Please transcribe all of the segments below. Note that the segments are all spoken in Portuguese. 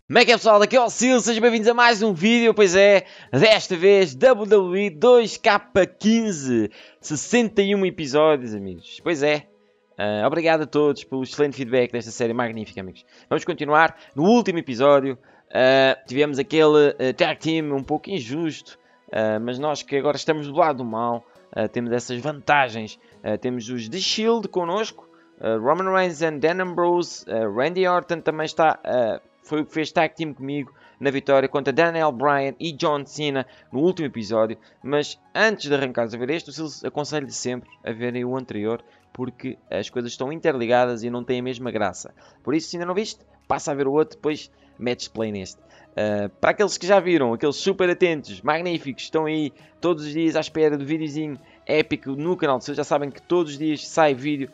Como é que é, pessoal? Daqui é o Sil, sejam bem-vindos a mais um vídeo. Pois é, desta vez WWE 2K15, 61 episódios, amigos. Pois é, obrigado a todos pelo excelente feedback desta série magnífica, amigos. Vamos continuar. No último episódio tivemos aquele tag team um pouco injusto, mas nós que agora estamos do lado do mal, temos essas vantagens. Temos os The Shield connosco, Roman Reigns e Dan Ambrose, Randy Orton também está... foi o que fez tag team comigo na vitória contra Daniel Bryan e John Cena no último episódio. Mas antes de arrancares a ver este, eu aconselho-lhe sempre a verem o anterior, porque as coisas estão interligadas e não têm a mesma graça. Por isso, se ainda não viste, passa a ver o outro, depois metes play neste. Para aqueles que já viram, aqueles super atentos, magníficos, estão aí todos os dias à espera do videozinho épico no canal do Sil, já sabem que todos os dias sai vídeo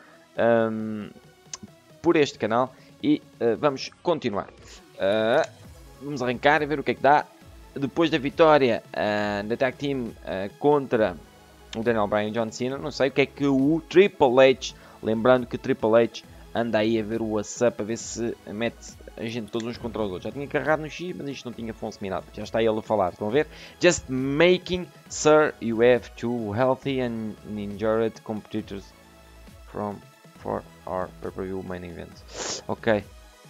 por este canal. E vamos continuar. Vamos arrancar e ver o que é que dá. Depois da vitória da tag team contra o Daniel Bryan e John Cena, não sei o que é que o Triple H, lembrando que o Triple H anda aí a ver o WhatsApp, a ver se mete a gente todos uns contra os outros. Já tinha carregado no X, mas isto não tinha funcionado. Já está ele a falar, estão a ver? Just making, sir, you have two healthy and injured competitors for our pay-per-view main event. Ok.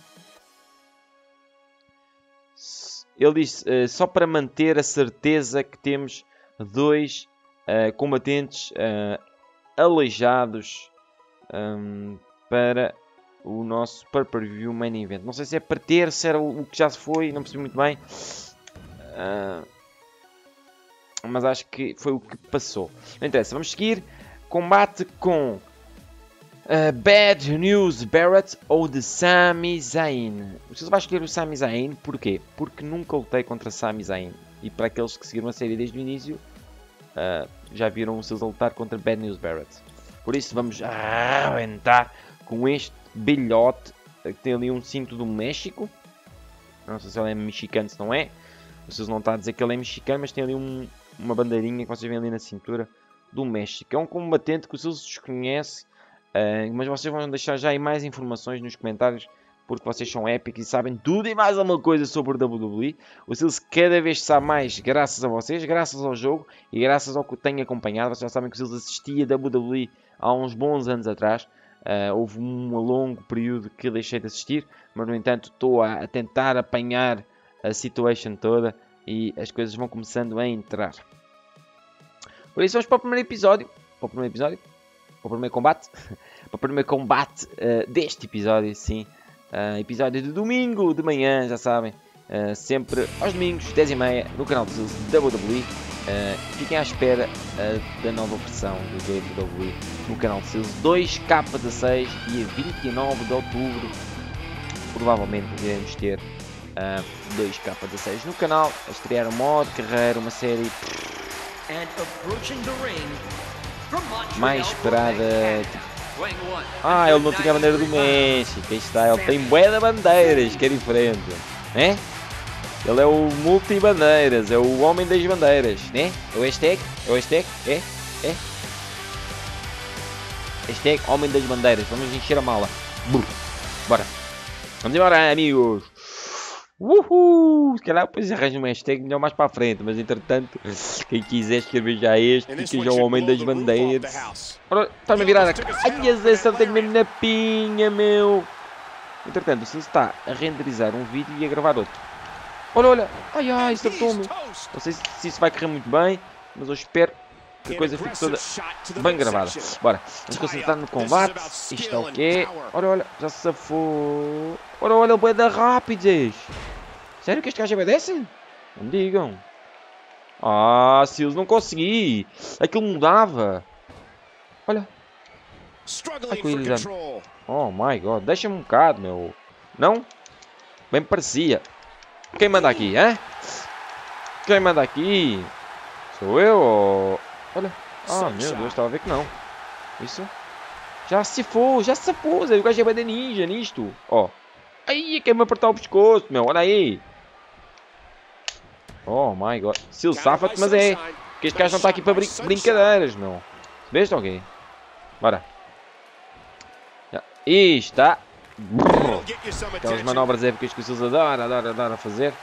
Ele disse só para manter a certeza que temos dois combatentes aleijados para o nosso pay-per-view main event. Não sei se é para ter, se era o que já se foi, não percebi muito bem. Mas acho que foi o que passou. Não interessa, vamos seguir. Combate com Bad News Barrett ou de Sami Zayn. Você vai escolher o Sami Zayn, porquê? Porque nunca lutei contra Sami Zayn. E para aqueles que seguiram a série desde o início, já viram o Sil a lutar contra Bad News Barrett. Por isso vamos aguentar com este bilhote que tem ali um cinto do México. Não sei se ele é mexicano, se não é. O Sil não está a dizer que ele é mexicano, mas tem ali uma bandeirinha que vocês veem ali na cintura do México. É um combatente que o Sil desconhece. Mas vocês vão deixar já aí mais informações nos comentários, porque vocês são épicos e sabem tudo e mais alguma coisa sobre o WWE. O Sil cada vez sabe mais graças a vocês, graças ao jogo e graças ao que tenho acompanhado. Vocês já sabem que o Sil assistia a WWE há uns bons anos atrás. Houve um longo período que eu deixei de assistir, mas no entanto estou a tentar apanhar a situation toda e as coisas vão começando a entrar. Por isso vamos para o primeiro episódio. Para o primeiro combate. Para o primeiro combate deste episódio, sim. Episódio de domingo de manhã, já sabem. Sempre aos domingos, 10h30, no canal do WWE. Fiquem à espera da nova versão do WWE no canal do Sil. 2K16, dia 29 de outubro. Provavelmente iremos ter 2K16 no canal. A estrear um modo carreira, uma série mais esperada. Ele não tinha a bandeira do México. Aí está, ele tem bué de bandeiras, que é diferente, né? Ele é o multibandeiras, é o homem das bandeiras, né? É o hashtag, hashtag homem das bandeiras. Vamos encher a mala. Bora. Vamos embora, amigos. Se calhar depois arranjo uma hashtag melhor mais para a frente, mas entretanto, quem quiser escrever já este, fica já o homem das bandeiras. Ora, está-me a virar a... Ai, acertei mesmo na pinha, meu. Entretanto, o Sil está a renderizar um vídeo e a gravar outro. Olha, ai, acertou-me. Não sei se isso vai correr muito bem, mas eu espero que a coisa fique toda bem gravada. Bora, vamos concentrar no combate. Isto é o quê? Olha, já se safou. Olha, ele é da rápidas. Sério que este gajo é bem dessa? Não me digam. Sil, não consegui. Aquilo mudava. Olha. Oh my god, deixa-me um bocado, meu. Não? Bem parecia. Quem manda aqui, hein? Quem manda aqui? Sou eu ou... Olha. Meu Deus, estava a ver que não. Isso. Já se safou. O gajo é bem da ninja nisto. Ó. Aí, quer-me apertar o pescoço, meu. Olha aí. Oh my god. Sil, safa-te, mas é. Porque este gajo não está aqui para brincadeiras, meu. Vês, ok? Bora. Está. Aquelas manobras épicas que o Seals adora fazer.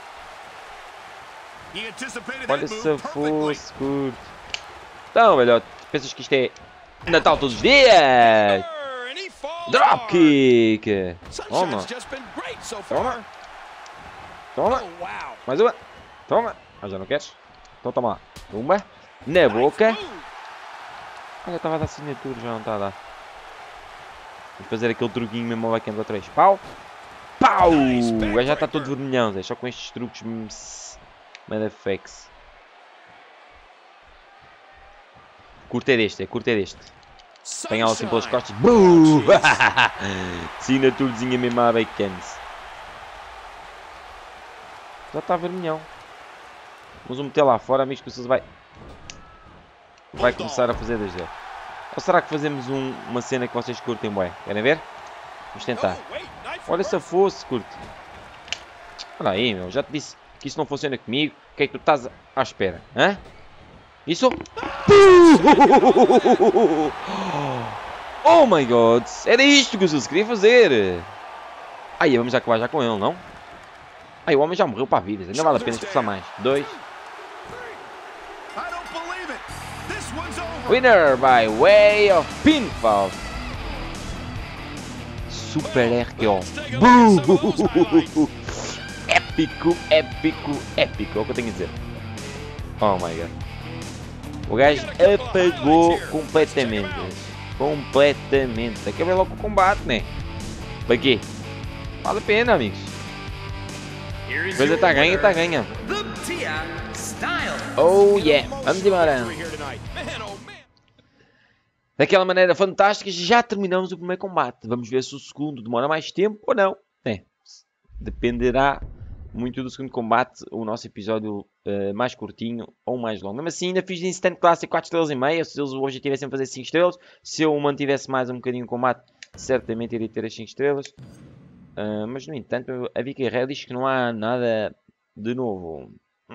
Olha se fosse curto. Então, velhote, pensas que isto é Natal todos os dias? Dropkick! Toma! Toma! Toma! Mais uma! Toma! Já não queres? Então toma lá. Uma. Na boca. Olha, estava a dar assinatura, já não está a dar. Vamos fazer aquele truquinho mesmo ao backhand outra vez. Pau! Pau! O gajo já está todo vermelhão, Zé. Só com estes truques. Motherfucks. Curte é deste, Apanhá-lo assim pelas costas. Buuu! Assinaturezinha mesmo à backhand. Já está vermelhão. Vamos meter lá fora, amigos, que o Seals vai começar a fazer desde ele. Ou será que fazemos uma cena que vocês curtem, bué? Querem ver? Vamos tentar. Olha se eu fosse, curte. Olha aí, meu. Já te disse que isso não funciona comigo. O que é que tu estás à espera? Hã? Isso? Oh my god. Era isto que o Seals queria fazer. Aí, vamos acabar já com ele, não? Aí, o homem já morreu para a vida. Ainda vale a pena esforçar mais. 2. Winner by way of pinfall. Super RKO. Épico. É o que eu tenho a dizer. Oh my god. O gajo apagou completamente. Acabei logo com o combate, né? Para quê? Vale a pena, amigos. A coisa está ganha. Oh yeah. Vamos embora. Daquela maneira fantástica, já terminamos o primeiro combate. Vamos ver se o segundo demora mais tempo ou não. Dependerá muito do segundo combate, o nosso episódio mais curtinho ou mais longo. Mesmo assim, ainda fiz de Instant Classic 4 estrelas e meia. Se eles hoje tivessem a fazer 5 estrelas, se eu mantivesse mais um bocadinho o combate, certamente iria ter as 5 estrelas. Mas, no entanto, a Vicky Red diz que não há nada de novo.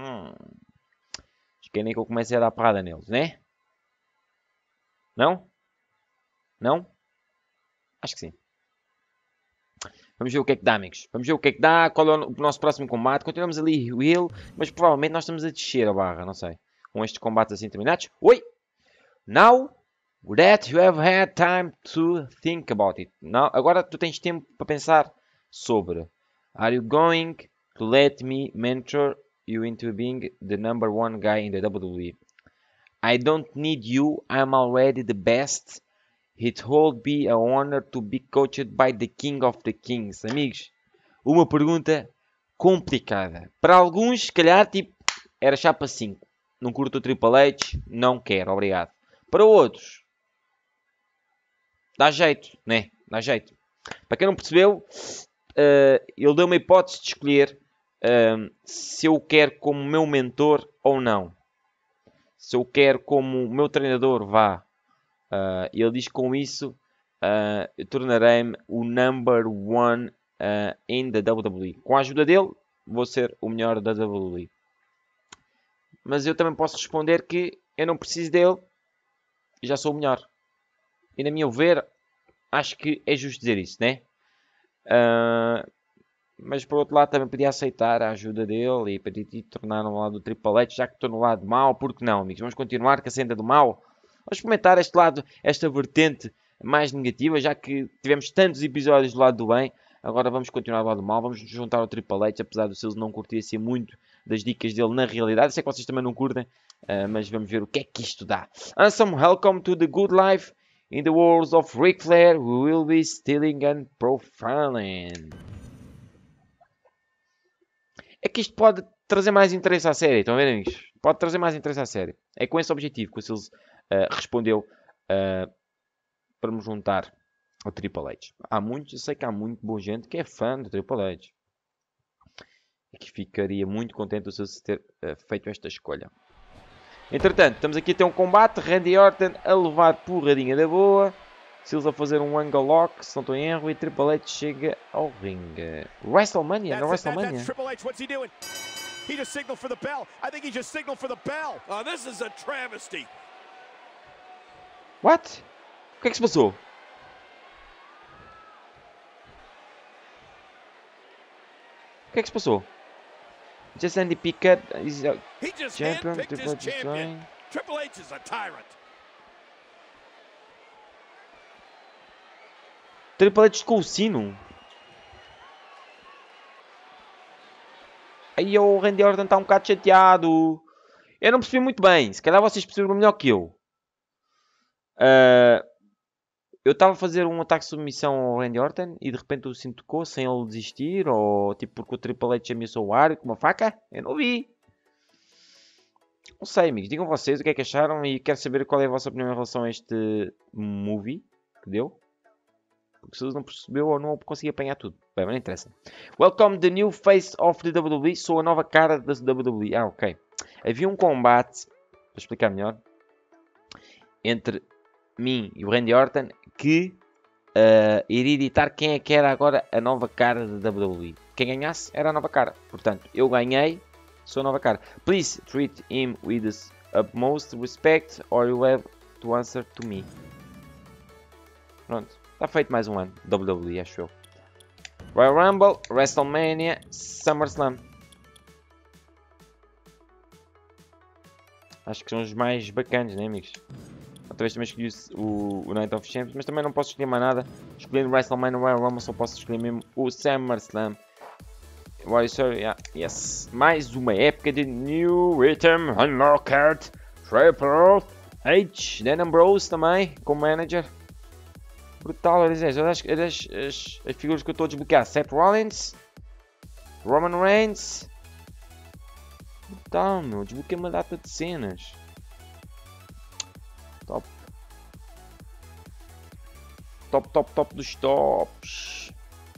Querem que eu comece a dar parada neles, né? Não? Não? Acho que sim. Vamos ver o que é que dá, amigos. Vamos ver o que é que dá. Qual é o nosso próximo combate. Continuamos ali o heal, mas provavelmente nós estamos a descer a barra, não sei. Com estes combates assim terminados. Oi! Now that you have had time to think about it. Now, agora tu tens tempo para pensar sobre. Are you going to let me mentor you into being the #1 guy in the WWE? I don't need you. I'm already the best. It would be a honor to be coached by the King of the Kings. Amigos, uma pergunta complicada. Para alguns, se calhar, tipo, era chapa 5. Não curto o Triple H? Não quero, obrigado. Para outros, dá jeito, né? Dá jeito. Para quem não percebeu, ele deu uma hipótese de escolher se eu quero como meu mentor ou não. Se eu quero como meu treinador, vá. Ele diz que com isso eu tornarei-me o #1 in the WWE. Com a ajuda dele, vou ser o melhor da WWE. Mas eu também posso responder que eu não preciso dele e já sou o melhor. E na minha ver, acho que é justo dizer isso, né? Mas por outro lado também podia aceitar a ajuda dele e podia tornar no lado do Triple H, já que estou no lado mau, porque não, amigos? Vamos continuar com a senda do mal. Vamos experimentar este lado, esta vertente mais negativa, já que tivemos tantos episódios do lado do bem. Agora vamos continuar do lado do mal, vamos nos juntar ao Triple H, apesar do Seals não curtir assim muito das dicas dele na realidade. Sei que vocês também não curtem, mas vamos ver o que é que isto dá. Awesome, welcome to the good life. In the words of Ric Flair, we will be stealing and profiling. É que isto pode trazer mais interesse à série, estão a ver, amigos? Pode trazer mais interesse à série. É com esse objetivo que o Seals respondeu para me juntar ao Triple H. Eu sei que há muito boa gente que é fã do Triple H. E que ficaria muito contente o Seals ter feito esta escolha. Entretanto, estamos aqui a ter um combate. Randy Orton a levar porradinha da boa. Seals a fazer um angle lock, se não estou em erro, e Triple H chega ao ringue. WrestleMania, não WrestleMania. Triple H, what's he doing? He just signaled for the bell. I think he just signaled for the bell. Oh, this is a travesty. What? O que é que se passou? que é que se passou? Just Andy Pickett is a He just champion. handpicked his champion. Triple H is a tyrant. Triple H com o sino. Aí o Randy Orton está um bocado chateado. Eu não percebi muito bem. Se calhar vocês perceberam melhor que eu. Eu estava a fazer um ataque de submissão ao Randy Orton e de repente o cinto tocou sem ele desistir. Ou tipo porque o Triple H ameaçou o ar com uma faca. Eu não vi. Não sei, amigos. Digam vocês o que é que acharam e quero saber qual é a vossa opinião em relação a este movie que deu. Porque se vocês não percebeu ou não consegui apanhar tudo. Bem, mas não interessa. Welcome the new face of the WWE. Sou a nova cara da WWE. Ah, ok. Havia um combate, para explicar melhor, entre mim e o Randy Orton que iria ditar quem é que era agora a nova cara da WWE. Quem ganhasse era a nova cara. Portanto, eu ganhei, sou a nova cara. Please treat him with the utmost respect or you have to answer to me. Pronto. Está feito mais um ano. WWE, acho eu. Royal Rumble, WrestleMania, SummerSlam. Acho que são os mais bacanas, né, amigos? Outra vez também escolhi o Night of Champions, mas também não posso escolher mais nada. Escolhendo WrestleMania, Royal Rumble, só posso escolher mesmo o SummerSlam. Yeah, yes. Mais uma época de New Rhythm Unlocked. Triple H, Dan Ambrose também, como manager. Brutal, as figuras que eu estou a desbloquear. Seth Rollins, Roman Reigns. Brutal, meu. Desbloqueei uma data de cenas. Top. Top dos tops.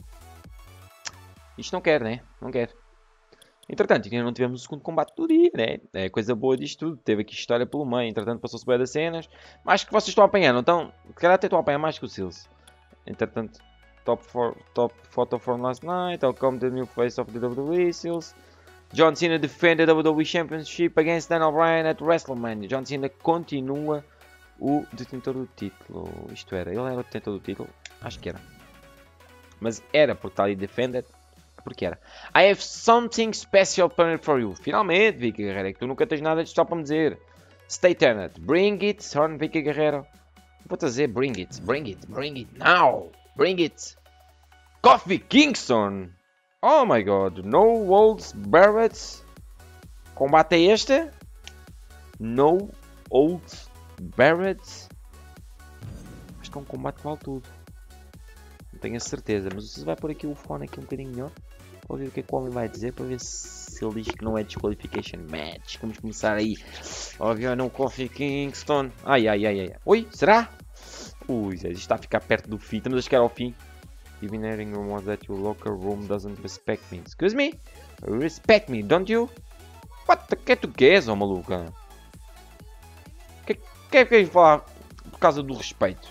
Isto não quer, né? Não quer. Entretanto, ainda não tivemos o segundo combate do dia, né? É coisa boa disto tudo. Teve aqui história pelo meio. Entretanto, passou-se bem das cenas. Mas que vocês estão a apanhar, não estão? Se calhar até estão a apanhar mais que o Seals. Entretanto, top photo from last night. Welcome to the new face of the WWE, Seals. John Cena defended the WWE Championship against Daniel Bryan at WrestleMania. John Cena continua o detentor do título. Isto era, ele era o detentor do título? Acho que era. Mas era porque está ali defended. Porque era. I have something special planned for you. Finalmente, Vicky Guerrero, é que tu nunca tens nada de especial para me dizer. Stay tuned. Bring it, son, Vicky Guerrero. Vou dizer, bring it now. Bring it. Kofi Kingston. Oh my god. No Holds Barrett. Combate é este? No Holds Barrett. Acho que é um combate que vale tudo. Não tenho a certeza. Mas você vai pôr aqui o fone aqui um bocadinho melhor. Vou ver o que é que o homem vai dizer para ver se ele diz que não é disqualification match. Vamos começar aí. Óbvio, não Kofi Kingston. Ai. Oi, será? Ui, isto está a ficar perto do fim. Estamos a chegar ao fim. Even hearing rumors that your locker room doesn't respect me. Excuse me? Respect me, don't you? What the que tu queres, ó maluca? Que é que queres falar por causa do respeito?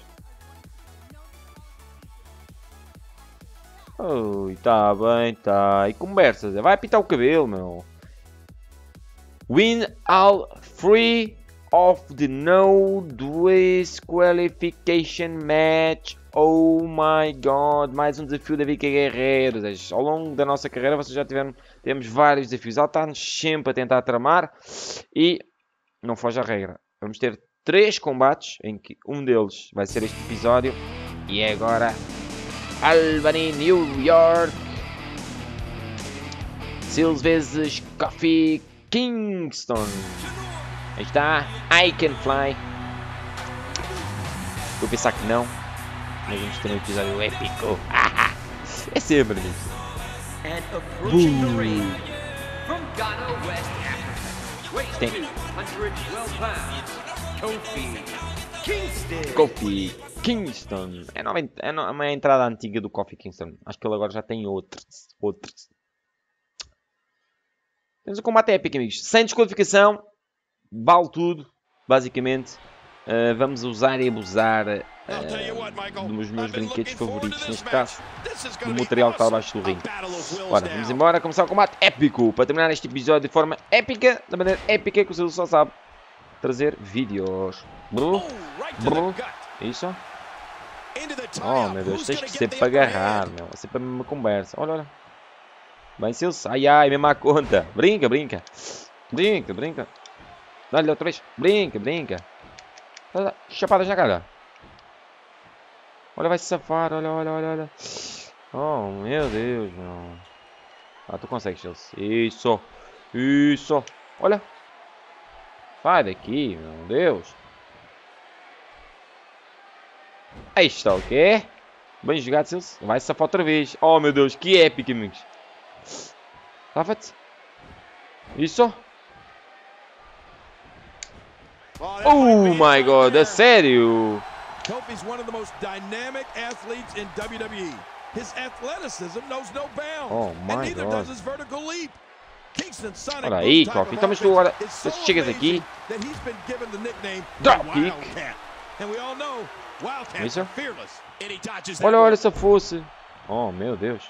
Oi, tá bem, tá. E conversas, vai pintar o cabelo, meu. Win all 3 of the no disqualification match. Oh my god, mais um desafio da Vicky Guerrero. Ao longo da nossa carreira vocês já temos vários desafios. Ela está-nos sempre a tentar tramar e não foge à regra. Vamos ter 3 combates, em que um deles vai ser este episódio. E é agora Albany, New York. Seals vezes Kofi Kingston. Aí está, I Can Fly. Vou pensar que não. Mas vamos ter um episódio épico. É sempre isso. Kofi Kingston. É uma entrada antiga do Kofi Kingston. Acho que ele agora já tem outros. Temos um combate épico, amigos. Sem desqualificação. Vale tudo. Basicamente. Vamos usar e abusar dos meus brinquedos favoritos, neste caso, do material que está abaixo do ringue. Ora, vamos embora, começar o combate épico, para terminar este episódio de forma épica, da maneira épica que o Silvio só sabe trazer vídeos. Isso? Oh meu Deus, tens que ser para agarrar, meu, é sempre a mesma conversa. Olha. Bem, Sills. Ai, ai, mesmo à conta. Brinca, brinca. Brinca, brinca. Dá-lhe outra vez. Brinca, brinca. Chapadas na cara. Olha, vai se safar. Olha, olha, olha, olha. Oh, meu Deus, meu. Ah, tu consegues, Sills. Isso. Isso. Olha. Sai daqui, meu Deus. Aí está o quê? Bem jogado, Sills. Vai se safar outra vez. Oh, meu Deus, que épico, amigos. Safa-te. Isso. Oh my God, é sério? Kofi's one of the most dynamic athletes in WWE. His athleticism knows no bounds. Oh my and neither God. does his vertical leap. Kingston's sonic Olha aí, boom type Kofi. of Então, mas tu agora offense is so chegas aqui. amazing that he's been given the nickname Drop kick. Wildcat. And we all know Wildcats Isso. are fearless. And he dodges that Olha, olha one. essa força. Oh, meu Deus.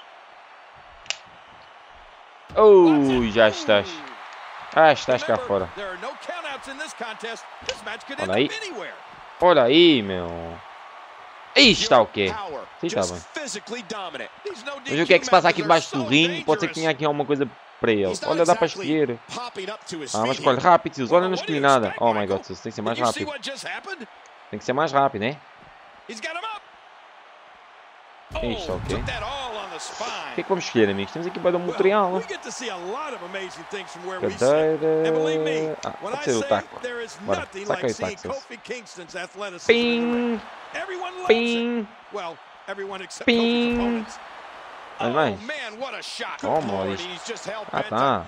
Oh, já estás. Ah, estás cá fora. There are no countouts in this contest. This match could end Olha aí. up anywhere. Olha aí, meu. Aí está o quê? Sim, está bem. Mas o que é que se passa aqui debaixo do ringue? Pode ser que tenha aqui alguma coisa para ele. Olha, dá para escolher. Ah, mas escolhe rápido, Sills. Olha, não escolhi nada. Oh my God, Sills. Tem que ser mais rápido. Tem que ser mais rápido, né? Aí está o quê? O que é que vamos escolher, amigos? Temos aqui para dar um material. Cadeira. Ah, pode ser o taco. Bora, saca aí o taco, Sills. Pim! Pim! Pim! Mais mais. Oh, Maurício. Ah, tá.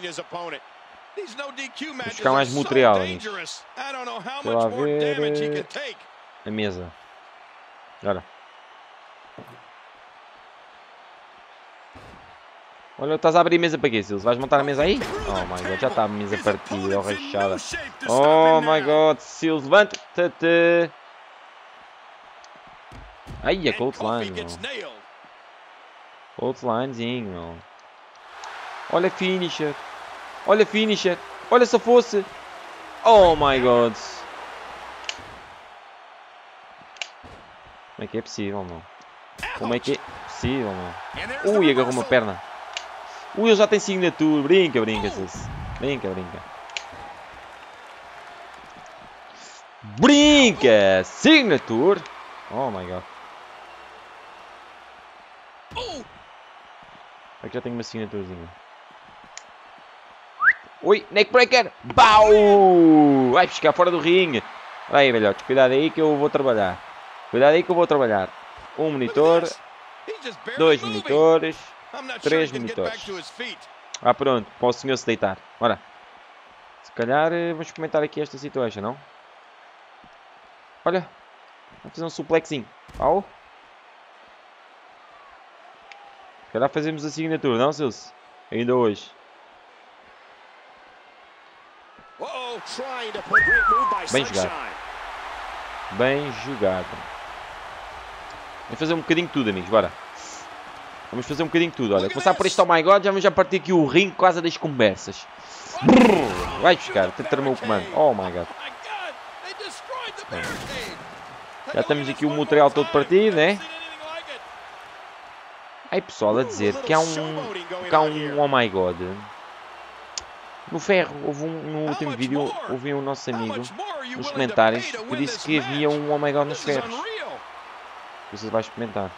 Vamos buscar mais material, amigos. Deixa lá ver. A mesa. Olha. Olha, estás a abrir a mesa para quê, Sills? Vais montar a mesa aí? Oh my God, já está a mesa partida ou rachada. Oh my God, Sills, levanta-te. Ai, a Coltline, meu. Coltlinezinho, meu. Olha finisher. Olha finisher. Olha se fosse. Oh my God. Como é que é possível, meu? Como é que é possível, meu? Ui, agarrou uma perna. Ui, ele já tem signature. Brinca, brinca, Sills. Brinca, brinca. Brinca! Signature! Oh my God. Aqui já tenho uma signaturezinha. Ui, neckbreaker! Bau! Vai buscar fora do ringue. Aí, velhote, cuidado aí que eu vou trabalhar. Cuidado aí que eu vou trabalhar. Um monitor. 2 monitores. 3 monitores. Ah, pronto. Para o senhor se deitar. Ora. Se calhar vamos comentar aqui esta situação, não? Olha. Vamos fazer um suplexinho. Au. Se calhar fazemos a assinatura, não, Sills? Ainda hoje. Bem jogado. Bem jogado. Vamos fazer um bocadinho de tudo, amigos. Bora. Vamos fazer um bocadinho de tudo. Olha, começar por este Oh My God. Já vamos já partir aqui o ringue quase das conversas. Brrr, vai buscar. Tenta armar o comando. Oh My God. Já temos aqui o material todo partido, né? Aí pessoal a dizer que há um Oh My God. No ferro, no último vídeo, ouvi um nosso amigo nos comentários que disse que havia um Oh My God nos ferros. Vocês vão experimentar.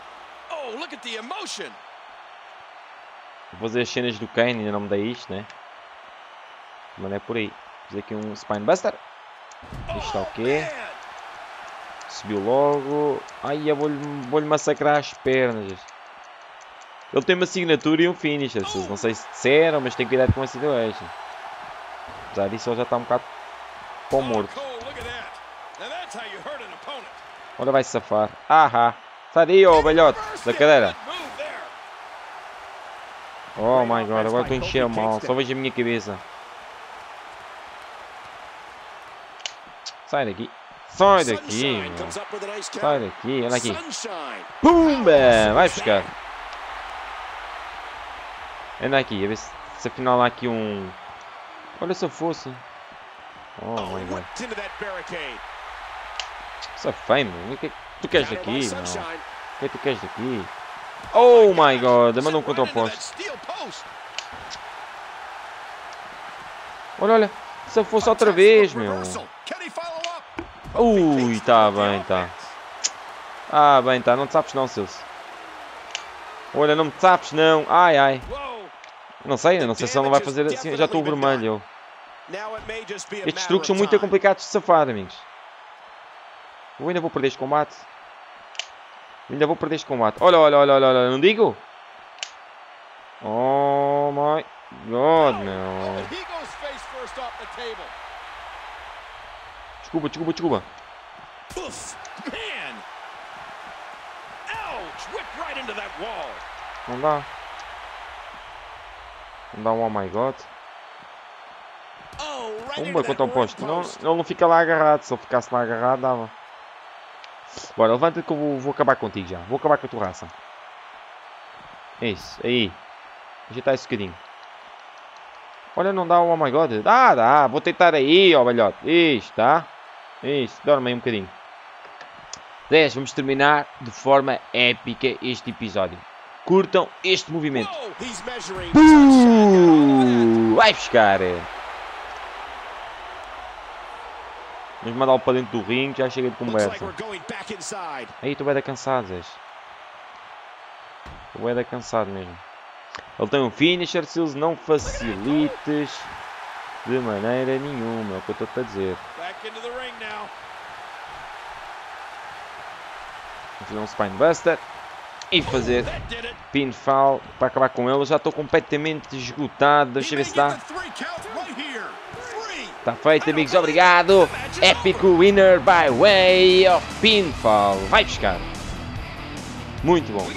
Vou fazer as cenas do Kane, ainda não me dei isto, né? Mas não é por aí. Fiz aqui um Spinebuster. Isto está o quê? Subiu logo. Ai, eu vou-lhe massacrar as pernas. Ele tem uma assinatura e um finisher. Não sei se disseram, mas tem cuidado com a situation. Apesar disso, ele já está um bocado pão morto. Olha, vai se safar. Ahá. Sai daí, ô velhote da cadeira. Oh my God, agora estou a encher mal. Só vejo a minha cabeça. Sai daqui. Sai daqui, meu. Sai daqui, olha aqui. Pumba! Vai buscar. Anda aqui, a ver se afinal há aqui um... Olha se eu fosse. Oh my God. Safei, meu. O que é que tu queres daqui, meu? O que é que tu queres daqui? Oh my god, mandou um contra o poste. Olha, olha. Se fosse outra vez, meu. Ui, tá bem, tá. Ah, bem, tá. Não te sapes não, Silce. Olha, não me sapes não. Ai, ai. Não sei se ele não vai fazer assim. Já estou vermelho. Estes truques são muito complicados de safar, amigos. Eu ainda vou perder este combate. Olha, olha, olha, olha, olha. Não digo? Oh my god, meu. Desculpa, desculpa, desculpa. Não dá. Não dá um oh my god. Uma contra o posto. Não, ele não fica lá agarrado. Se ele ficasse lá agarrado, dava. Bora, levanta-te que eu vou acabar contigo já. Vou acabar com a tua raça. Isso, aí. Ajeitar esse bocadinho. Olha, não dá o oh my god. Dá, dá. Vou tentar aí, ó velhote. Isto, tá? Isto, dorme aí um bocadinho. 10, vamos terminar de forma épica este episódio. Curtam este movimento. Vai buscar. Vamos mandá-lo para dentro do ringue, já chega de conversa. Aí, estou bem cansado, Zé. Estou bem cansado mesmo. Ele tem um finisher, Sills, não facilites de maneira nenhuma, é o que eu estou a dizer. Vou fazer um Spinebuster e fazer pinfall para acabar com ele. Eu já estou completamente esgotado, deixa eu ver se dá. Está feito, amigos, obrigado. Épico winner by way of pinfall. Vai buscar. Muito bom.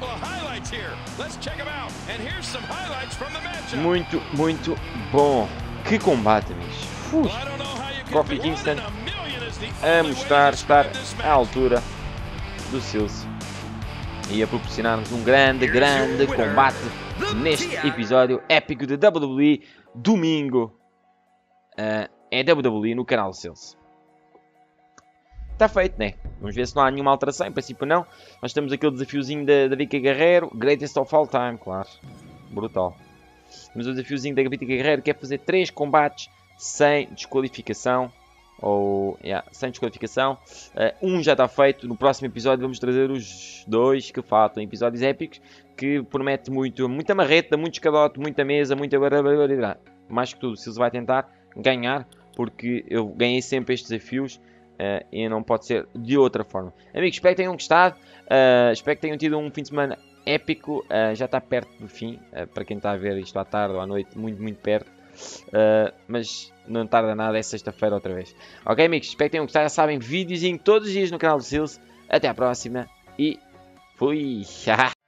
Muito, muito bom. Que combate, amigos. Kofi Kingston a mostrar estar à altura do Silce e a proporcionar-nos um grande, grande combate neste episódio épico de WWE. Domingo é WWE no canal Silce. Está feito, né? Vamos ver se não há nenhuma alteração. Em princípio não. Nós temos aquele desafiozinho da Vicky Guerreiro. Greatest of all time, claro. Brutal. Temos o desafiozinho da Vicky Guerreiro, que é fazer 3 combates sem desqualificação. Sem desqualificação. Um já está feito. No próximo episódio vamos trazer os 2 que faltam. Episódios épicos que promete muita marreta, muito escadote, muita mesa, muita barbaridade. Mais que tudo, se ele vai tentar ganhar, porque eu ganhei sempre estes desafios. E não pode ser de outra forma. Amigos, espero que tenham gostado. Espero que tenham tido um fim de semana épico. Já está perto do fim. Para quem está a ver isto à tarde ou à noite, muito, muito perto. Mas não tarda nada, é sexta-feira outra vez. Ok, amigos, espero que tenham gostado. Já sabem, videozinho todos os dias no canal do Silce. Até à próxima e fui!